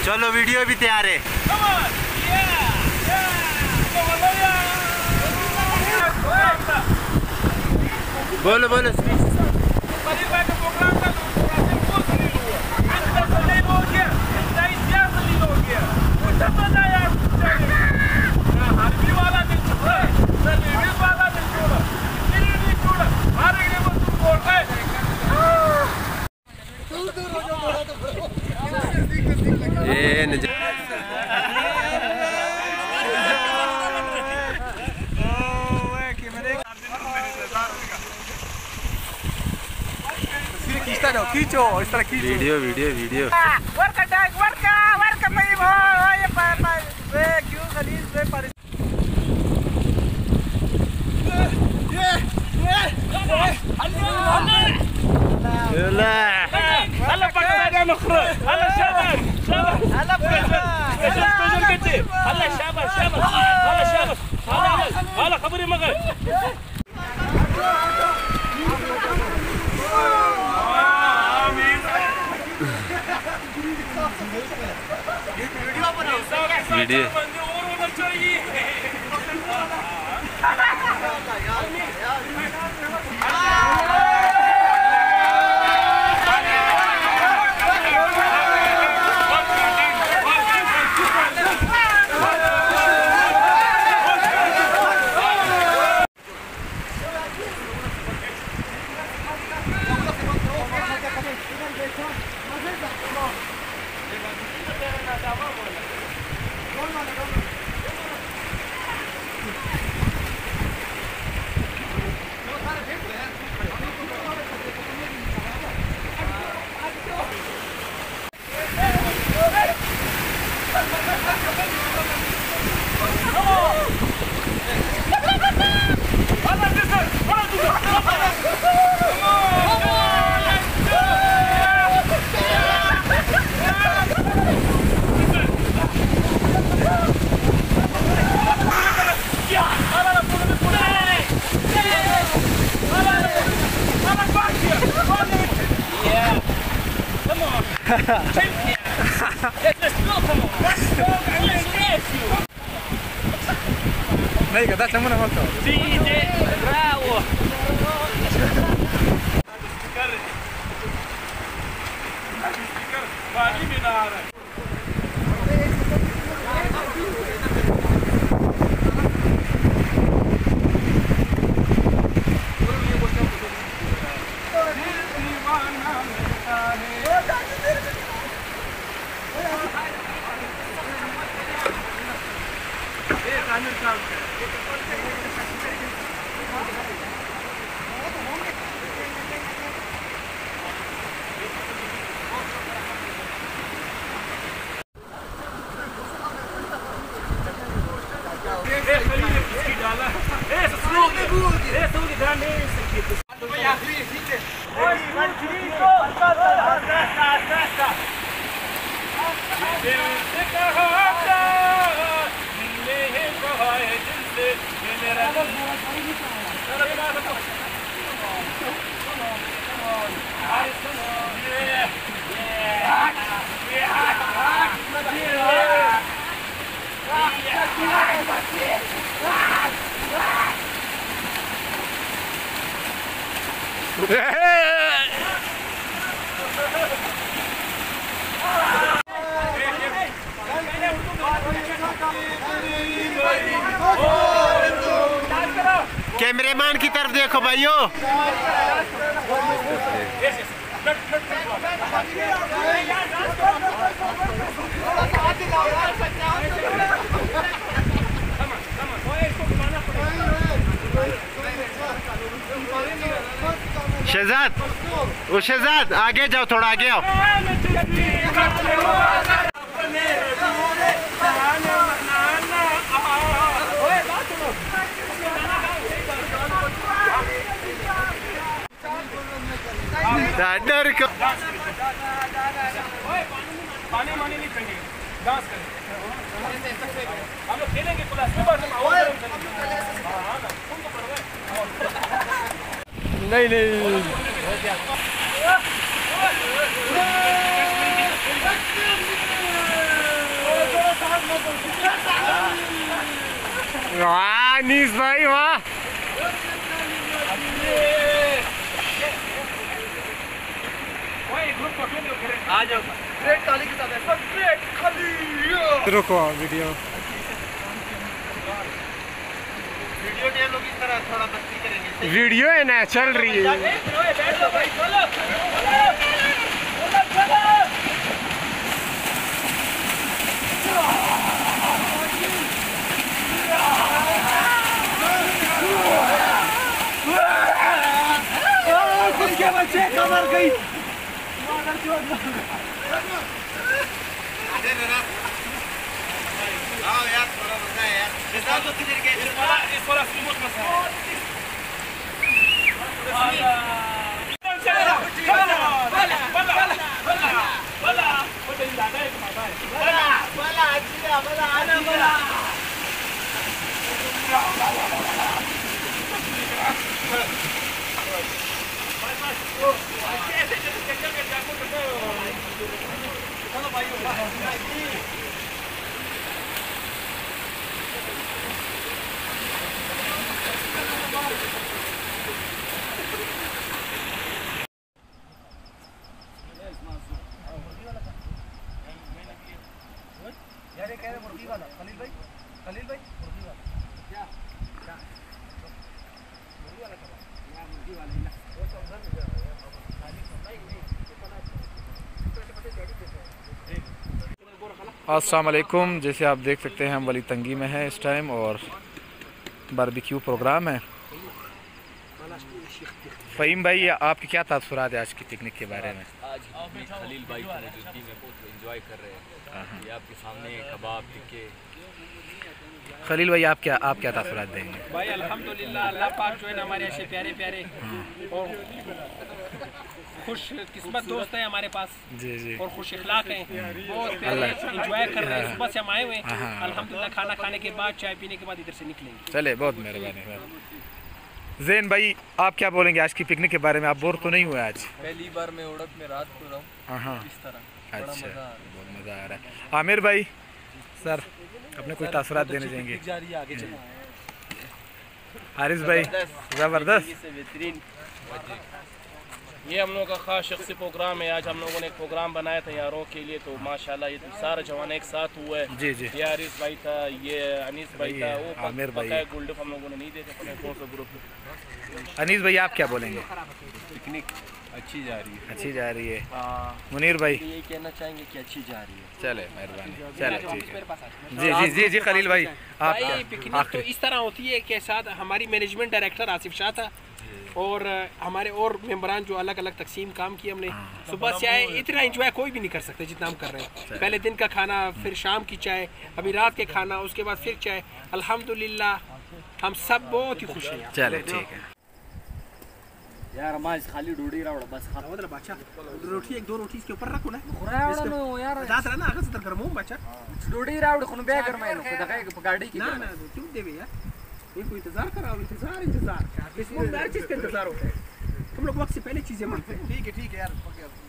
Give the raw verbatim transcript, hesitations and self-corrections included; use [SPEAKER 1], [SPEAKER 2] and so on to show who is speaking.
[SPEAKER 1] चलो वीडियो भी तैयार है। बोलो बोलो ये नज खींचो इस तरह खींचो video video video work attack work work भाई भाई ये क्यों खलीज पे पारिस ये ये لا هلا بقى مخرج هلا شباب شباب هلا بقى هلا شباب شباب هلا شباب هلا هلا خبري مغرب वीडियो नहीं कहता चमन मत हो सीधे ब्रावो कर कर पानी में ना आ रहा है कैमरेमैन की तरफ देखो भाइयों। शहजाद, वो शहजाद आगे जाओ, थोड़ा आगे आओ। डर को पानी मानी नहीं चाहिए, डांस करें हम लोग, खेलेंगे क्लास में बार नहीं नहीं
[SPEAKER 2] वाह अनीस भाई वाह।
[SPEAKER 1] आ जाओ ग्रेट ताली के साथ सब ग्रेट खाली
[SPEAKER 2] रुको वीडियो
[SPEAKER 1] वीडियो ने लोग इस तरह थोड़ा मस्ती करेंगे।
[SPEAKER 2] वीडियो है ना चल रही है।
[SPEAKER 1] बैठ लो भाई चलो के बच्चे कमर गई आओ यार थोड़ा मजा है यार इस बार तो किधर गए इस वाला इस वाला स्मूथ मसा है चलो चलो बला बला बला बला वो तो ज्यादा है तुम्हारा बला बला अच्छा बला आना बला चलो भाई यार ये कह रहे मुर्गी वाला खलील भाई खलील भाई मुर्गी वाला क्या क्या मुर्गी वाला क्या मुर्गी वाला ना वो तो अंदर में जा रहा है खाली नहीं नहीं
[SPEAKER 2] अस्सलाम वालेकुम। जैसे आप देख सकते हैं हम वली तंगी में हैं इस टाइम और बारबेक्यू प्रोग्राम है। फ़हीम भाई आपके क्या तासुरात है आज की पिकनिक के बारे में?
[SPEAKER 3] आज खलील भाई की मौजूदगी में बहुत एंजॉय कर रहे हैं। ये आपके सामने कबाब टिक्के।
[SPEAKER 2] खलील भाई आप क्या आप क्या तासुरात देंगे?
[SPEAKER 4] भाई अल्हम्दुलिल्लाह अल्लाह पाक जो है ना हमारे ऐसे प्यारे प्यारे और खुश किस्मत दोस्त हैं हमारे पास
[SPEAKER 2] जी जी
[SPEAKER 4] और खुश इखलाक हैं, बहुत प्यारे एंजॉय कर रहे हैं। सुबह से हम आए हुए हैं अल्हम्दुलिल्लाह, खाना खाने के बाद चाय पीने के बाद इधर से निकलेंगे।
[SPEAKER 2] चले बहुत मेहरबानी। जैन भाई आप क्या बोलेंगे आज की पिकनिक के बारे में? आप बोर तो नहीं हुए आज?
[SPEAKER 3] पहली बार मैं उड़क में रात को रहा हूँ इस तरह।
[SPEAKER 2] अच्छा बहुत मज़ा आ रहा है। आमिर भाई सर अपने कुछ तासुरात देने जाएंगे? हारिस भाई ज़बरदस्त।
[SPEAKER 1] ये हम लोगों का खास शख्सी प्रोग्राम है। आज हम लोगों ने एक प्रोग्राम बनाया था यारों के लिए, तो माशाल्लाह ये तो सारे जवान एक साथ हुए।
[SPEAKER 2] जी जी
[SPEAKER 1] ये हारिस भाई था, ये अनीस भाई था, वो
[SPEAKER 2] आमिर भाई
[SPEAKER 1] गोल्ड हम लोगों ने नहीं देखा पता कौन सा ग्रुप।
[SPEAKER 2] अनीस भाई आप क्या बोलेंगे?
[SPEAKER 3] पिकनिक अच्छी जा रही है।
[SPEAKER 2] अच्छी जा रही है। मुनीर भाई
[SPEAKER 3] ये कहना चाहेंगे कि अच्छी जा रही है।
[SPEAKER 2] चले मेहरबानी। चले ठीक है जी जी जी जी खलील भाई आप
[SPEAKER 4] पिकनिक तो इस तरह होती है कि साथ हमारी मैनेजमेंट डायरेक्टर आसिफ शाह था और हमारे और मेंबरान जो अलग अलग तकसीम काम किए हमने। सुबह से आए, इतना एंजॉय कोई भी नहीं कर सकते जितना हम कर रहे हैं। पहले दिन का खाना, फिर शाम की चाय, अभी रात के खाना, उसके बाद फिर चाय। अल्हम्दुलिल्लाह हम सब बहुत ही खुश हैं।
[SPEAKER 2] चले ठीक है
[SPEAKER 3] यार हमारे खाली डोडी रावड़ बस खा
[SPEAKER 4] मतलब बादशाह रोटी एक दो रोटी इसके ऊपर रखो ना
[SPEAKER 3] खुरावड़ नो यार
[SPEAKER 4] जात रहा ना आगे से गर्म हूं बादशाह
[SPEAKER 3] डोडी रावड़ खुन बे कर मैं दगा गाड़ी की
[SPEAKER 4] ना ना क्यों देवे यार ये कोई इंतजार कराओ। इंतजार इंतजार इसमें हर चीज का इंतजार होता है। हम लोग वक्त से पहले चीजें मांगते हैं। ठीक है ठीक है यार।